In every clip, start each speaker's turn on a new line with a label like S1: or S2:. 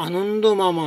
S1: আনন্দ মামা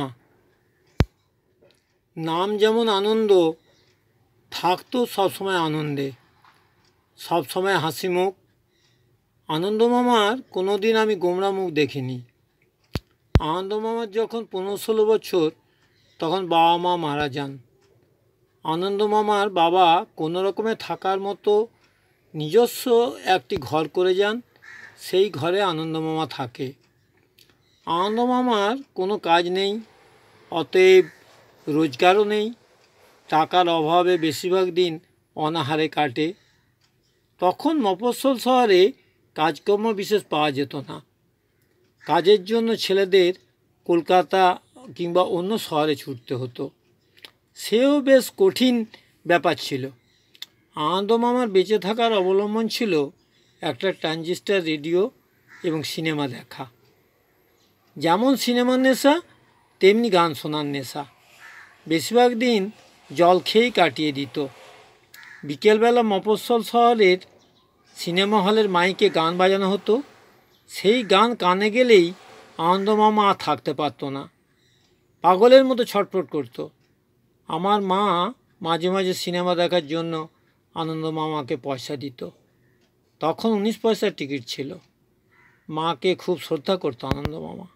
S1: নাম যেমন আনন্দ, থাকতো সবসময় আনন্দে, সবসময় হাসি মুখ। আনন্দ মামার কোনো দিন আমি গোমরা মুখ দেখিনি। আনন্দ মামার যখন 15-16 বছর তখন বাবা মা মারা যান। আনন্দ মামার বাবা কোনো রকমে থাকার মতো নিজস্ব একটি ঘর করে যান, সেই ঘরে আনন্দ মামা থাকে। আনন্দ মামার কোনো কাজ নেই, অতএব রোজগারও নেই। টাকার অভাবে বেশিরভাগ দিন অনাহারে কাটে। তখন মফস্বল শহরে কাজকর্ম বিশেষ পাওয়া যেত না। কাজের জন্য ছেলেদের কলকাতা কিংবা অন্য শহরে ছুটতে হতো। সেও বেশ কঠিন ব্যাপার ছিল। আনন্দ মামার বেঁচে থাকার অবলম্বন ছিল একটা ট্রানজিস্টার রেডিও এবং সিনেমা দেখা। যেমন সিনেমার নেশা তেমনি গান শোনার নেশা। বেশিরভাগ দিন জল খেয়েই কাটিয়ে দিত। বিকেলবেলা মফস্বল শহরের সিনেমা হলের মাইকে গান বাজানো হতো। সেই গান কানে গেলেই আনন্দ মামা আর থাকতে পারত না, পাগলের মতো ছটফট করত। আমার মা মাঝে মাঝে সিনেমা দেখার জন্য আনন্দ মামাকে পয়সা দিত। তখন 19 পয়সার টিকিট ছিল। মাকে খুব শ্রদ্ধা করত আনন্দ মামা।